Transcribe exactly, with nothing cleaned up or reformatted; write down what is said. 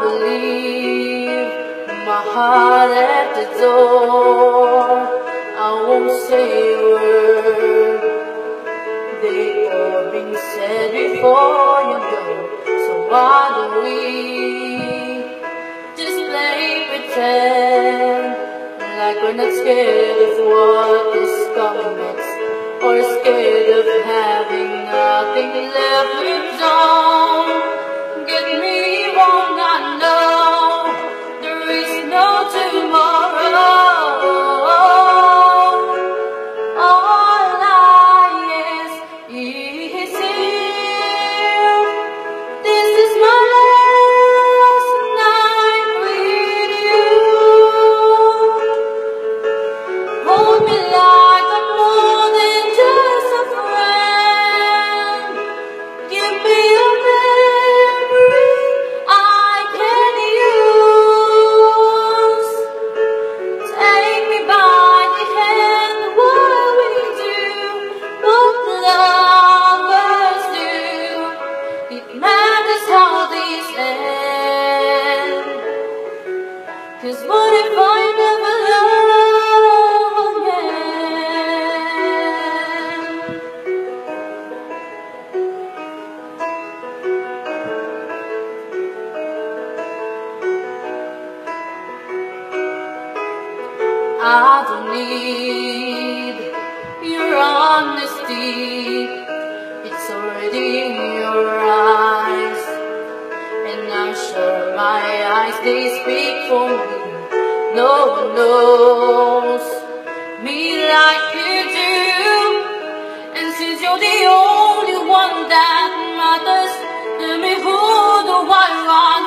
will leave my heart at the door. I won't say a word. They all been said before you go. So why don't we just play pretend, like we're not scared of what is coming next, or scared of having nothing left. Please don't get me wrong, I know there is no tomorrow. All I ask is you. This is my last night with you. Hold me like I'm more than just a friend. Give me a memory I can use. Take me by the hand, what we do, what lovers do. It matters how these end. 'Cause what if I never love again? I don't need your honesty. It's already in your eyes, and I'm sure my eyes, they speak for me. No one knows me like you do, and since you're the only one that matters, let me hold the one right.